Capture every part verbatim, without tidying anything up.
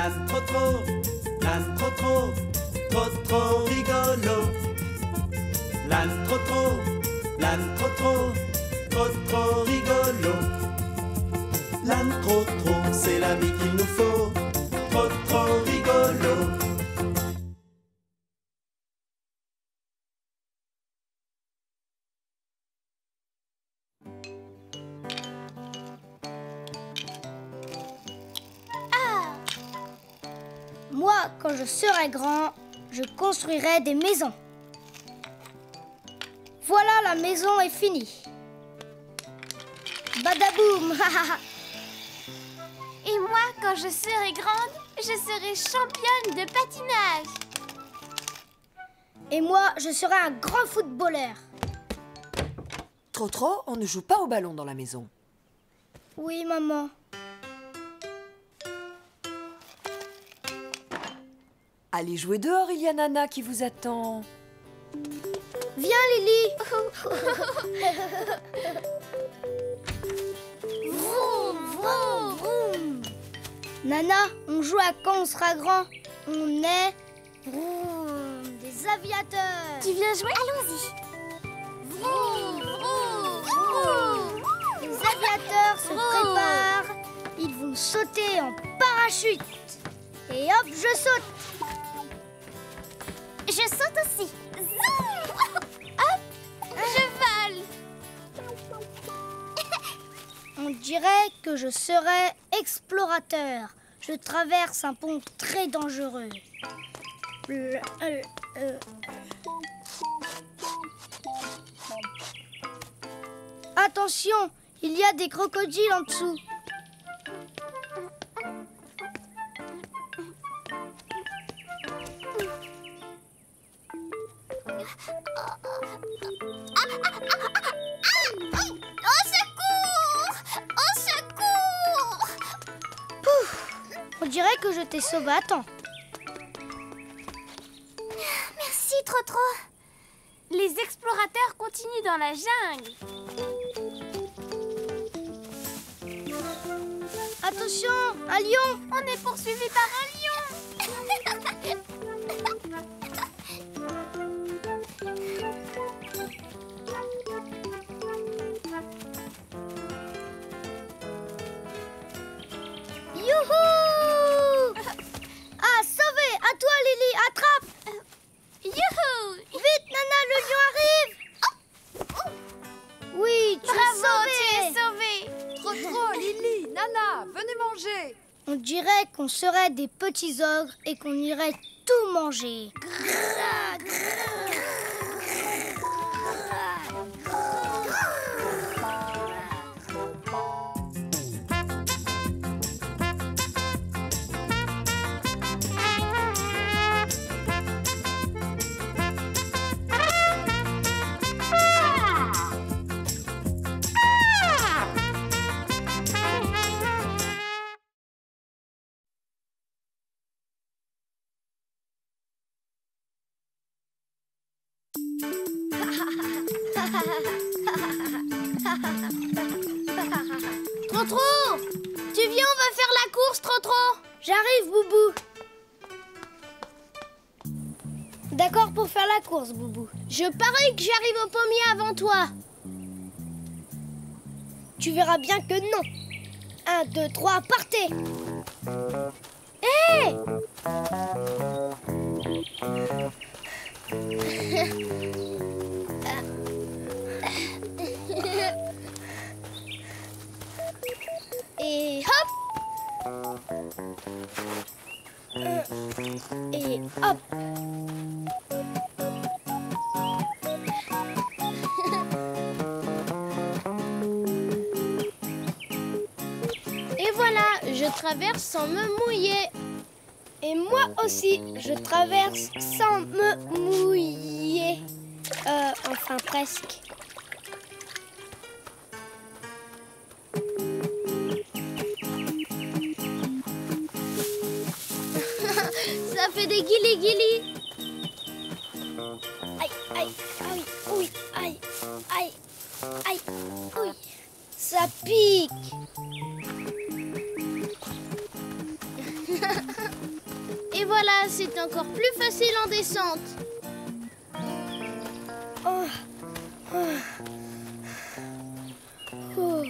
L'âne trop trop, l'âne trop trop, trop trop rigolo. L'âne trop trop, l'âne trop trop, trop trop rigolo. L'âne trop trop, c'est l'ami qu'il nous faut, trop trop rigolo. Moi, quand je serai grand, je construirai des maisons. Voilà, la maison est finie. Badaboum. Et moi, quand je serai grande, je serai championne de patinage. Et moi, je serai un grand footballeur. Trop trop, on ne joue pas au ballon dans la maison. Oui, maman. Allez jouer dehors, il y a Nana qui vous attend. Viens, Lily. Vroom, vroom, vroom. Nana, on joue à quand on sera grand. On est vroom, des aviateurs. Tu viens jouer? Allons-y. Vroom, vroom, vroom. Les aviateurs se préparent. Ils vont sauter en parachute. Et hop, je saute. Je saute aussi. Zoom. Hop, je vole. On dirait que je serais explorateur. Je traverse un pont très dangereux. Euh, euh, euh. Attention, il y a des crocodiles en dessous. Au secours! Au secours! Pouf! On dirait que je t'ai sauvé à temps. Merci, Trotro. Les explorateurs continuent dans la jungle. Attention, un lion! On est poursuivi par un lion. Youhou! Ah, sauvé! À toi, Lily, attrape! Youhou! Vite, Nana, le lion arrive! Oui, tu Bravo, es tu sauvé! es sauvé. Trotro, Lily, Nana, venez manger. On dirait qu'on serait des petits ogres et qu'on irait tout manger. Trotro, tu viens, on va faire la course, Trotro. J'arrive, Boubou. D'accord pour faire la course, Boubou. Je parie que j'arrive au pommier avant toi. Tu verras bien que non. Un, deux, trois, partez. Hé! Et hop. Et hop. Et voilà, je traverse sans me mouiller. Et moi aussi, je traverse sans me mouiller. Euh, enfin presque. Ça fait des guilis-guilis. Aïe, aïe, aïe, oui, aïe, aïe, aïe, oui. Ça pique. voilà, c'est encore plus facile en descente. Oh. Oh. Oh.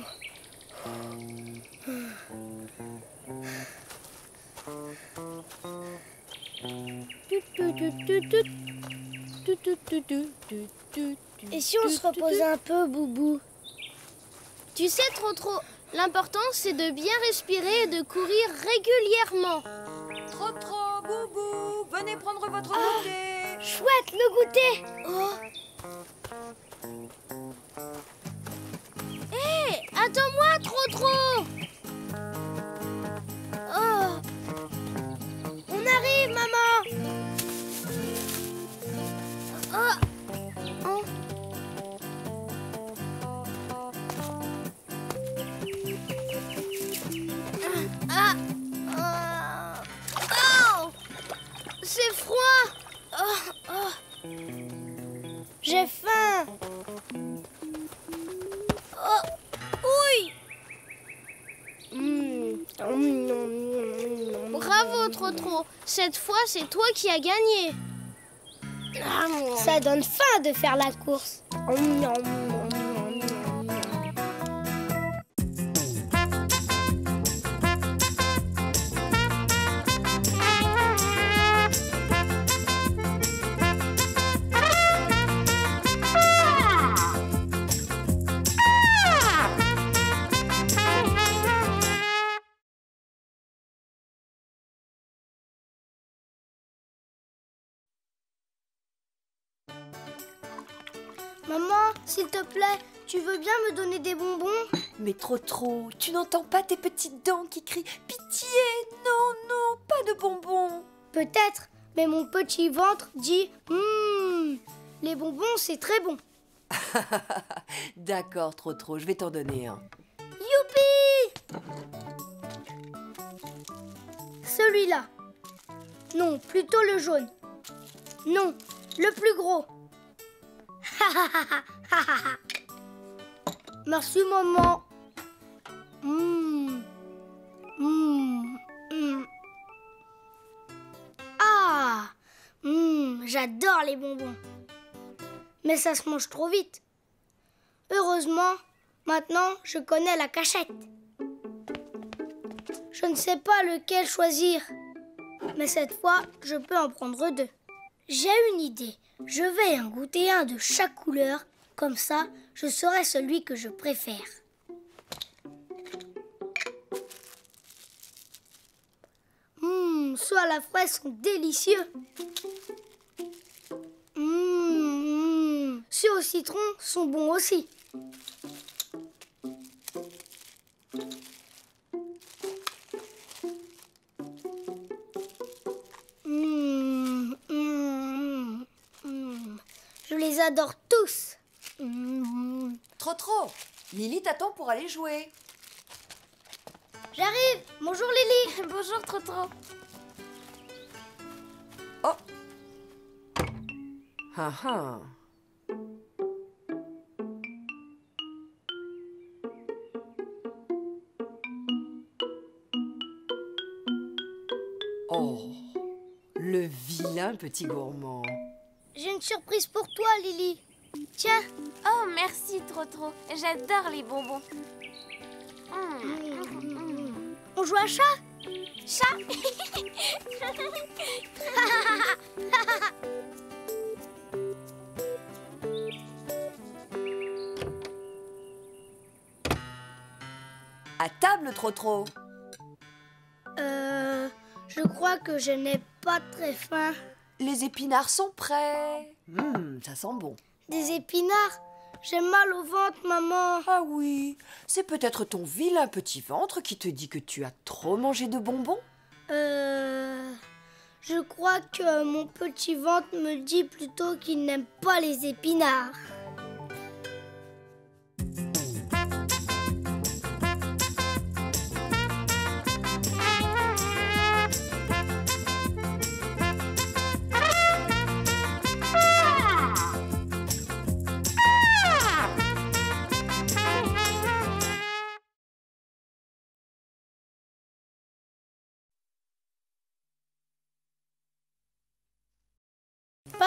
Et si on se repose un peu, Boubou? Tu sais, Trotro, l'important c'est de bien respirer et de courir régulièrement. Trotro, Boubou, venez prendre votre Ah, goûter. chouette, le goûter. Oh. Hé, hey, attends-moi, Trotro. Oh. On arrive, maman. Oh. Oh. Ah. Ah. Oh. C'est froid. Oh. Oh. J'ai faim. Oh. Oui. Mmh. Bravo, Trotro. Cette fois, c'est toi qui as gagné. Ça donne faim de faire la course. Maman, s'il te plaît, tu veux bien me donner des bonbons? Mais Trotro, tu n'entends pas tes petites dents qui crient « Pitié, non, non, pas de bonbons !» Peut-être, mais mon petit ventre dit « Hum, les bonbons, c'est très bon. » D'accord, Trotro, je vais t'en donner un. Youpi! Celui-là. Non, plutôt le jaune. Non, le plus gros. Merci, maman. Mmh. Mmh. Mmh. Ah, mmh, j'adore les bonbons. Mais ça se mange trop vite. Heureusement, maintenant, je connais la cachette. Je ne sais pas lequel choisir. Mais cette fois, je peux en prendre deux. J'ai une idée. Je vais en goûter un de chaque couleur. Comme ça, je saurai celui que je préfère. Hum, ceux à la fraise sont délicieux. Hum, ceux au citron sont bons aussi. Hum, hum, hum. Je les adore tous. Hum. Trotro, Lily t'attend pour aller jouer. J'arrive. Bonjour Lily. Bonjour Trotro. Oh. Ah ah. Oh, le vilain petit gourmand. J'ai une surprise pour toi, Lily. Tiens. Oh, merci Trotro. J'adore les bonbons. Mmh. On joue à chat? Chat. À table, Trotro. Euh, je crois que je n'ai pas très faim. Les épinards sont prêts. Hum, ça sent bon. Des épinards? J'ai mal au ventre, maman. Ah oui, c'est peut-être ton vilain petit ventre qui te dit que tu as trop mangé de bonbons. Euh, je crois que mon petit ventre me dit plutôt qu'il n'aime pas les épinards.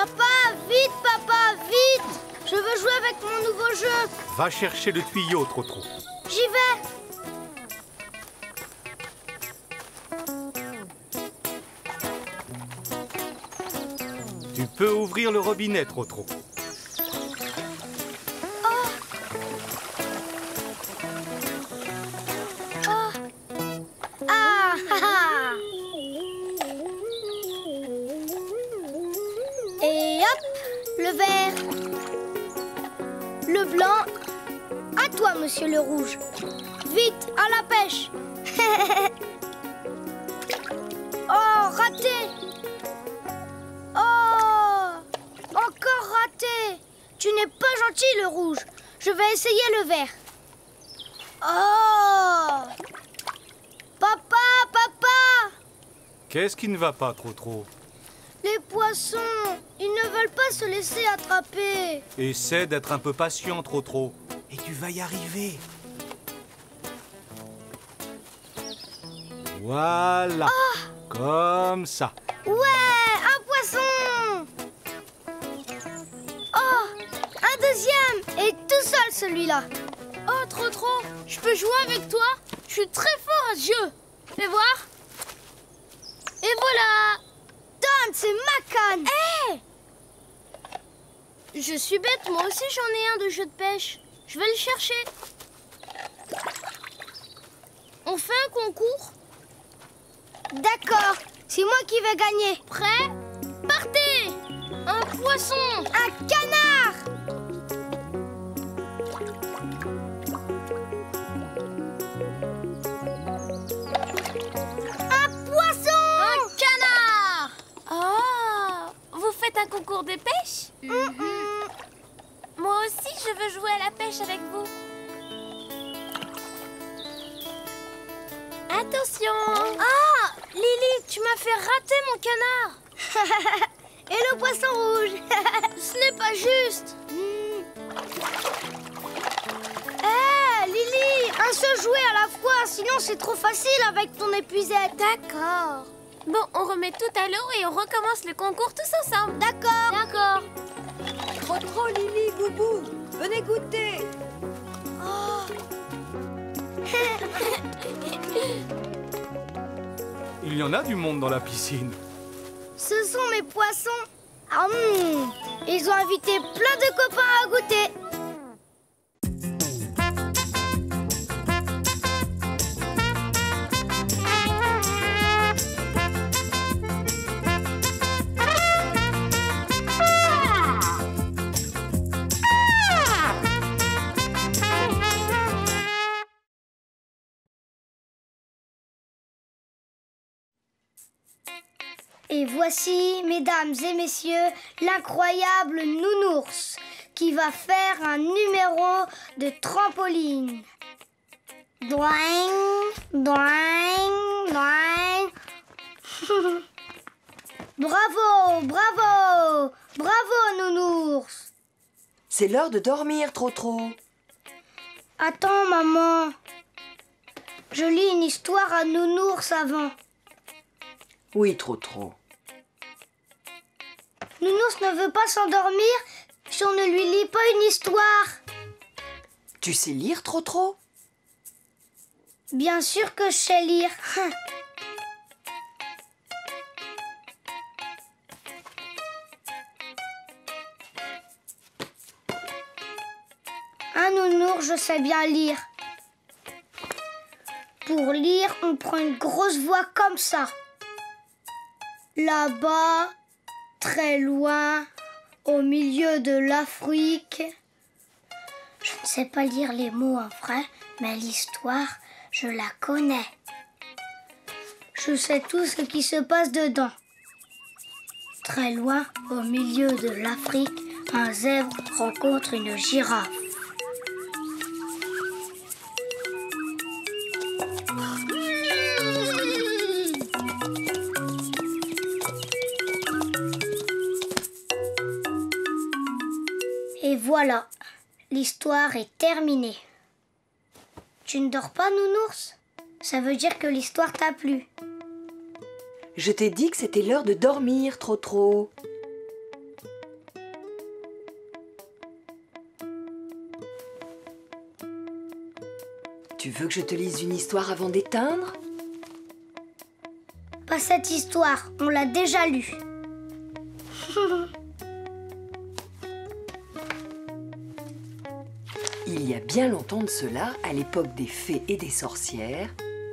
Papa, vite, papa, vite! Je veux jouer avec mon nouveau jeu. Va chercher le tuyau, Trotro. J'y vais. Tu peux ouvrir le robinet, Trotro. Ah, ah, ah. Et hop, le vert. Le blanc. À toi, monsieur le rouge. Vite, à la pêche. Oh, raté. Oh, encore raté. Tu n'es pas gentil, le rouge. Je vais essayer le vert. Oh, papa, papa. Qu'est-ce qui ne va pas, Trotro? Les poissons, ils ne veulent pas se laisser attraper. Essaie d'être un peu patient, Trotro. Et tu vas y arriver. Voilà. Ah. Comme ça. Ouais, un poisson. Oh, un deuxième. Et tout seul, celui-là. Oh, Trotro, je peux jouer avec toi? Je suis très fort à ce jeu. Fais voir. Et voilà. Donne, c'est ma canne. Hé! Je suis bête, moi aussi j'en ai un de jeu de pêche. Je vais le chercher. On fait un concours? D'accord, c'est moi qui vais gagner. Prêt? Partez! Un poisson! Un canard! Un poisson! Un canard! Oh! Vous faites un concours de pêche? Mm-mm. Moi aussi, je veux jouer à la pêche avec vous. Attention! Ah! Lily, tu m'as fait rater mon canard! Et le poisson rouge. Ce n'est pas juste! Hé, Lily, un seul jouet à la fois, sinon c'est trop facile avec ton épuisette. D'accord. Bon, on remet tout à l'eau et on recommence le concours tous ensemble. D'accord. D'accord. Trotro, Lily, Boubou, venez goûter. Oh. Il y en a du monde dans la piscine. Ce sont mes poissons. Ah, mm. Ils ont invité plein de copains à goûter. Et voici, mesdames et messieurs, l'incroyable nounours qui va faire un numéro de trampoline. Doing, doing, doing. Bravo, bravo, bravo, nounours. C'est l'heure de dormir, Trotro. Attends, maman. Je lis une histoire à nounours avant. Oui, Trotro. Nounours ne veut pas s'endormir si on ne lui lit pas une histoire. Tu sais lire, Trotro? Bien sûr que je sais lire. Un nounours, je sais bien lire. Pour lire, on prend une grosse voix comme ça. Là-bas, très loin, au milieu de l'Afrique. Je ne sais pas lire les mots en vrai, mais l'histoire, je la connais. Je sais tout ce qui se passe dedans. Très loin, au milieu de l'Afrique, un zèbre rencontre une girafe. Et voilà, l'histoire est terminée. Tu ne dors pas, nounours? Ça veut dire que l'histoire t'a plu. Je t'ai dit que c'était l'heure de dormir, Trotro. Tu veux que je te lise une histoire avant d'éteindre? Pas cette histoire, on l'a déjà lue. Il y a bien longtemps de cela, à l'époque des fées et des sorcières,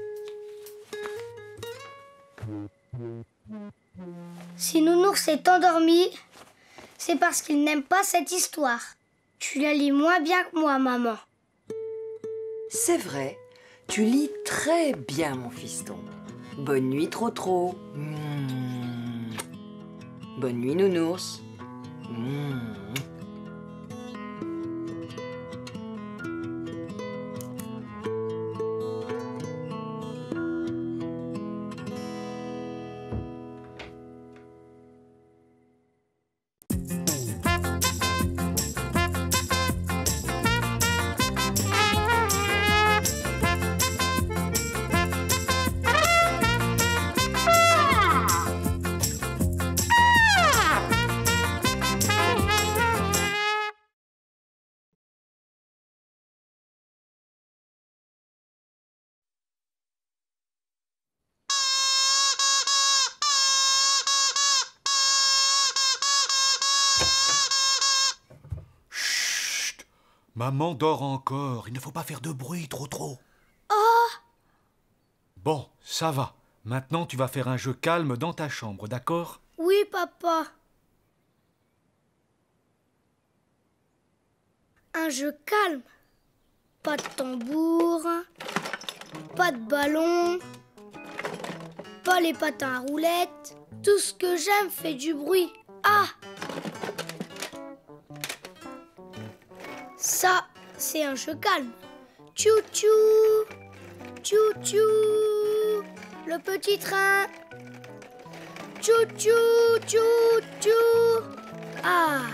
Si Nounours est endormi, c'est parce qu'il n'aime pas cette histoire. Tu la lis moins bien que moi, maman. c'est vrai, tu lis très bien, mon fiston. Bonne nuit, Trotro. Mmh. Bonne nuit, Nounours. Mmh. Maman dort encore. Il ne faut pas faire de bruit, trop trop. Oh! Bon, ça va. Maintenant, tu vas faire un jeu calme dans ta chambre, d'accord? Oui, papa. Un jeu calme. Pas de tambour, pas de ballon, pas les patins à roulettes. Tout ce que j'aime fait du bruit. Ah! Ça, c'est un jeu calme. Tchou-tchou, tchou-tchou, le petit train. Tchou-tchou, tchou-tchou. Ah!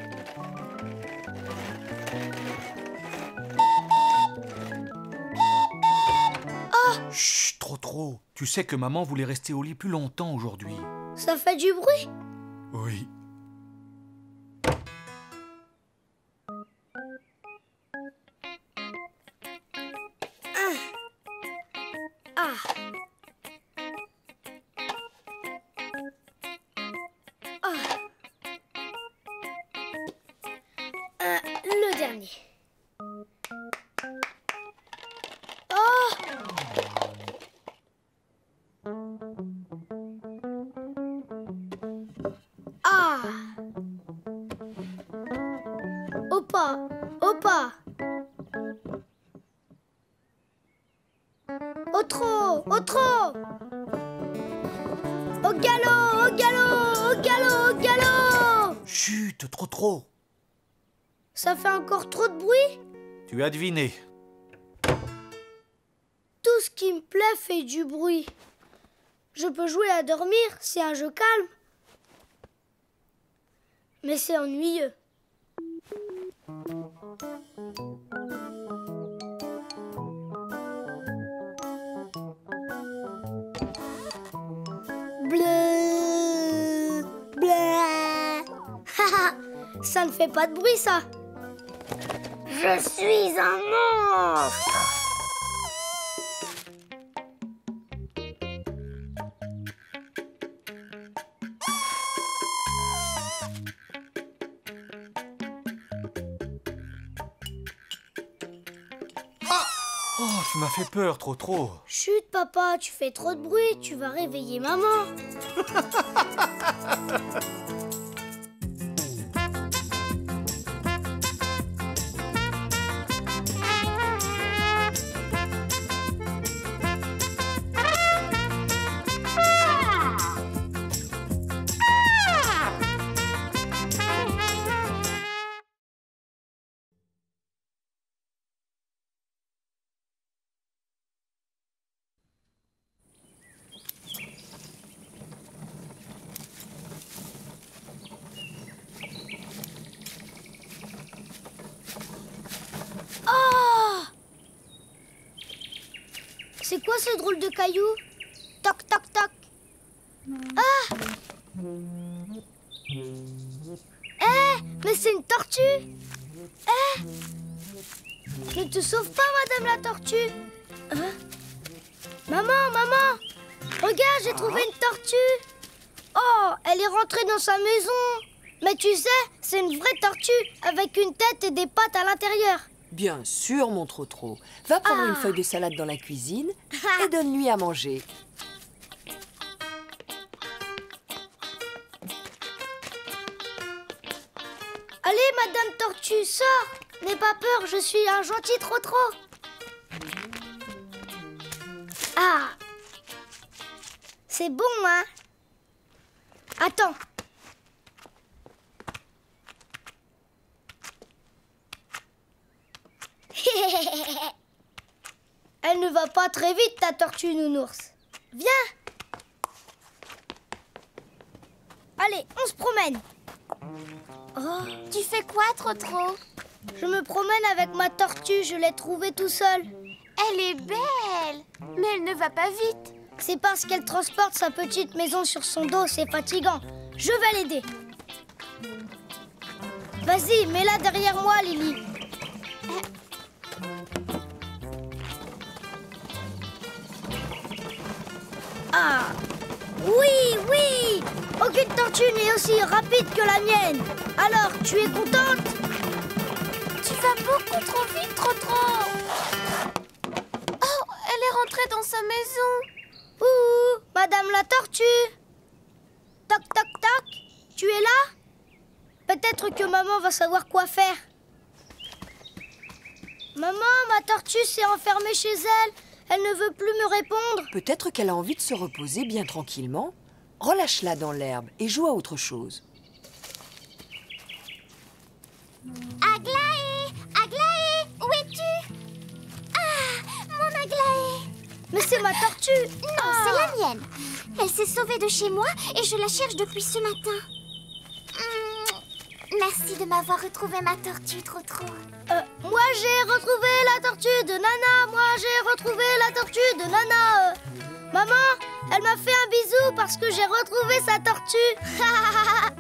Chut, trop trop. Tu sais que maman voulait rester au lit plus longtemps aujourd'hui. Ça fait du bruit? Oui. Ah! Ah! Euh, le dernier. Oh! Ah! Opa! Opa! Au trot! Au trot! Au galop! Au galop! Au galop! Au galop! Chut, trop trop. Ça fait encore trop de bruit? Tu as deviné. Tout ce qui me plaît fait du bruit. Je peux jouer à dormir, c'est un jeu calme. Mais c'est ennuyeux. Bleu, bleu. Haha, ça ne fait pas de bruit, ça. Je suis un monstre. Oh, tu m'as fait peur, trop trop. Chut, papa, tu fais trop de bruit, tu vas réveiller maman. C'est quoi ce drôle de caillou? Toc, toc, toc. Ah! Eh, mais c'est une tortue. Eh! Ne te sauve pas, Madame la Tortue. Hein? Maman, maman, regarde, j'ai trouvé une tortue. Oh, elle est rentrée dans sa maison. Mais tu sais, c'est une vraie tortue avec une tête et des pattes à l'intérieur. Bien sûr, mon Trotro. Va prendre Ah. une feuille de salade dans la cuisine et donne-lui à manger. Allez, Madame Tortue, sors. N'aie pas peur, je suis un gentil Trotro. Ah, c'est bon, hein? Attends. Elle ne va pas très vite, ta tortue nounours. Viens. Allez, on se promène. Oh, Tu fais quoi, Trotro? je me promène avec ma tortue, je l'ai trouvée tout seul. Elle est belle, mais elle ne va pas vite. C'est parce qu'elle transporte sa petite maison sur son dos, c'est fatigant. Je vais l'aider. Vas-y, mets-la derrière moi, Lily. Ah, oui, oui. Aucune tortue n'est aussi rapide que la mienne. Alors, tu es contente? Tu vas beaucoup trop vite, Trotro. Oh, elle est rentrée dans sa maison. Ouh, Madame la Tortue. Toc, toc, toc. Tu es là? Peut-être que maman va savoir quoi faire. Maman, ma tortue s'est enfermée chez elle. Elle ne veut plus me répondre. Peut-être qu'elle a envie de se reposer bien tranquillement. Relâche-la dans l'herbe et joue à autre chose. Aglaé, Aglaé, où es-tu? Ah, mon Aglaé. Mais c'est ma tortue. Non, c'est la mienne. Elle s'est sauvée de chez moi et je la cherche depuis ce matin. Mmh, merci de m'avoir retrouvé ma tortue, Trotro. Euh, moi, j'ai retrouvé la tortue de Nana. Moi, j'ai retrouvé la tortue de Nana. Euh, maman, elle m'a fait un bisou parce que j'ai retrouvé sa tortue.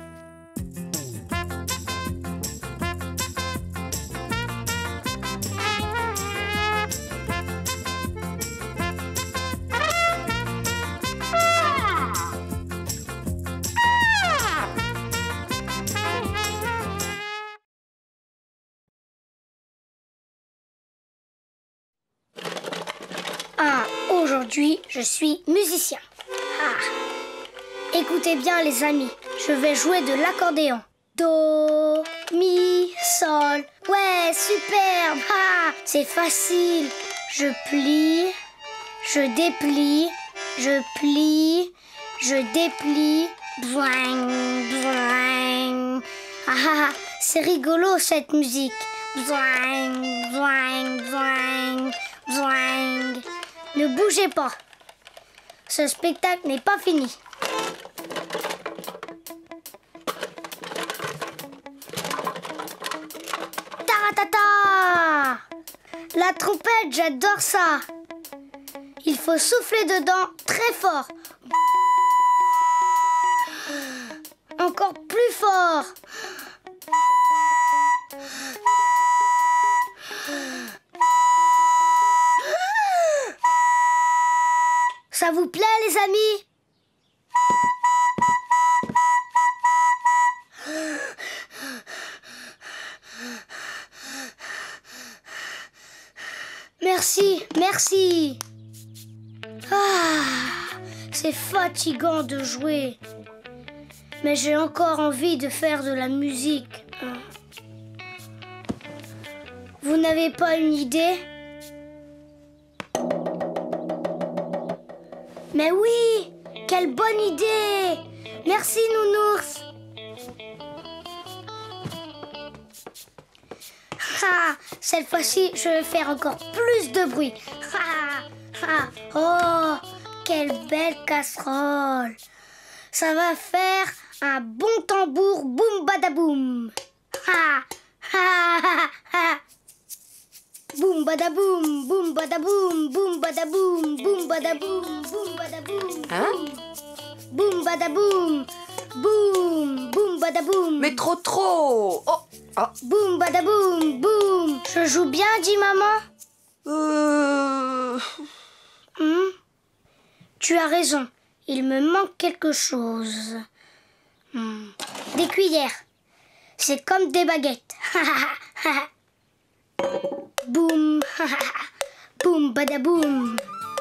Ah, aujourd'hui, je suis musicien. Ah. Écoutez bien, les amis, je vais jouer de l'accordéon. Do, mi, sol. Ouais, superbe. Ah, c'est facile. Je plie, je déplie, je plie, je déplie. Bouing, bouing. Ah, c'est rigolo cette musique. Bouing, bouing, bouing, bouing. Ne bougez pas. Ce spectacle n'est pas fini. Taratata! La trompette, j'adore ça. Il faut souffler dedans très fort. Encore plus fort. Ça vous plaît, les amis? Merci, merci. Ah, c'est fatigant de jouer. Mais j'ai encore envie de faire de la musique. Vous n'avez pas une idée? Mais oui! Quelle bonne idée! Merci, Nounours! Ah, cette fois-ci, je vais faire encore plus de bruit. Ah, ah, oh, quelle belle casserole! Ça va faire un bon tambour boum badaboum. Ah, ah, ah, ah. Boum badaboum, boum badaboum, boum badaboum, boum badaboum, boum badaboum. Hein? Boum badaboum, boum, boum badaboum. Mais trop trop! Oh, Oh. Boum, badaboum, boum. Je joue bien, dit maman. Euh... Hmm? Tu as raison. Il me manque quelque chose. Hmm. Des cuillères. C'est comme des baguettes. Boum. Boum, badaboum.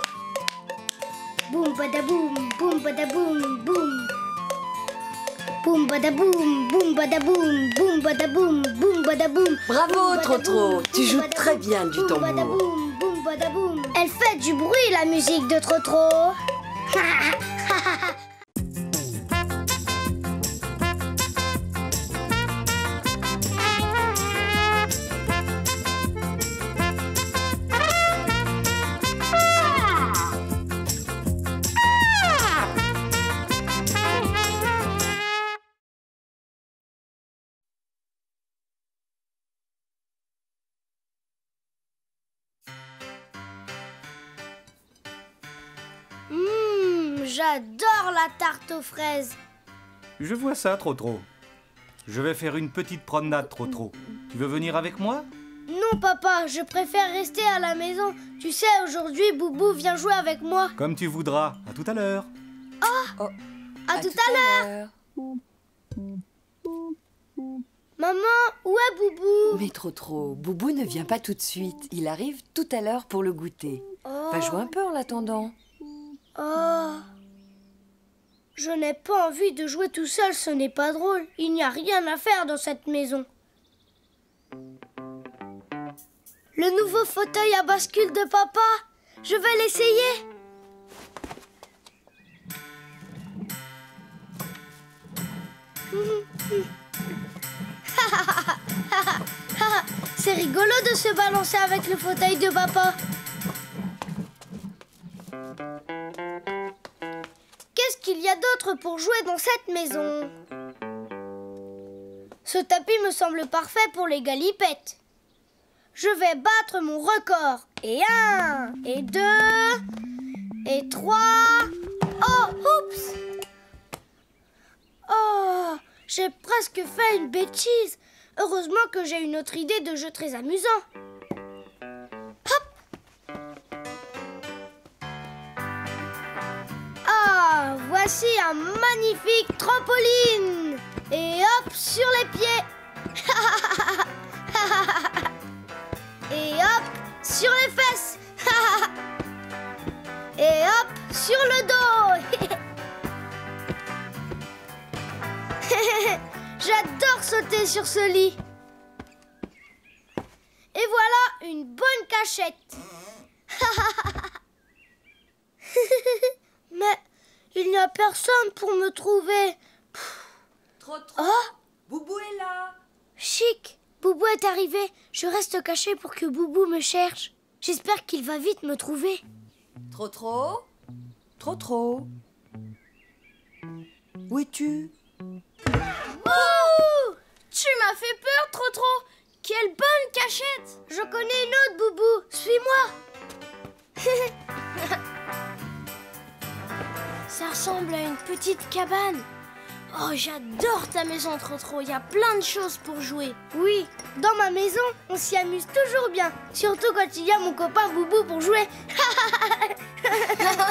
Boum, badaboum, boum, badaboum, boum. Boum, badaboum, boum, badaboum, boum, badaboum, boum, badaboum. Bravo, Trotro. Tu joues très bien du tambour. Badaboum, boum, badaboum. Elle fait du bruit, la musique de Trotro. Hum, j'adore la tarte aux fraises. Je vois ça, Trotro. Je vais faire une petite promenade, Trotro. Tu veux venir avec moi? Non, papa, je préfère rester à la maison. Tu sais, aujourd'hui, Boubou vient jouer avec moi. Comme tu voudras. À tout à l'heure. Oh, à, à tout, tout à l'heure. Maman, où est Boubou? Mais Trotro, Boubou ne vient pas tout de suite. Il arrive tout à l'heure pour le goûter. Oh. Va jouer un peu en l'attendant. Oh, je n'ai pas envie de jouer tout seul, ce n'est pas drôle. Il n'y a rien à faire dans cette maison. Le nouveau fauteuil à bascule de papa, je vais l'essayer. C'est rigolo de se balancer avec le fauteuil de papa. Qu'est-ce qu'il y a d'autre pour jouer dans cette maison? Ce tapis me semble parfait pour les galipettes. Je vais battre mon record. Et un, et deux, et trois. Oh, oups! Oh, j'ai presque fait une bêtise. Heureusement que j'ai une autre idée de jeu très amusant. Hop! Ah, voici un magnifique trampoline. Et hop, sur les pieds. Et hop, sur les fesses. Et hop, sur le dos. J'adore sauter sur ce lit. Et voilà une bonne cachette. Mais il n'y a personne pour me trouver. Trotro, Oh, Boubou est là. Chic, Boubou est arrivé. Je reste cachée pour que Boubou me cherche. J'espère qu'il va vite me trouver. Trotro, Trotro. Où es-tu? Oh! Tu m'as fait peur, Trotro. Quelle bonne cachette. Je connais une autre, Boubou. Suis-moi. Ça ressemble à une petite cabane. Oh, j'adore ta maison, Trotro. Il y a plein de choses pour jouer. Oui, dans ma maison, on s'y amuse toujours bien. Surtout quand il y a mon copain Boubou pour jouer.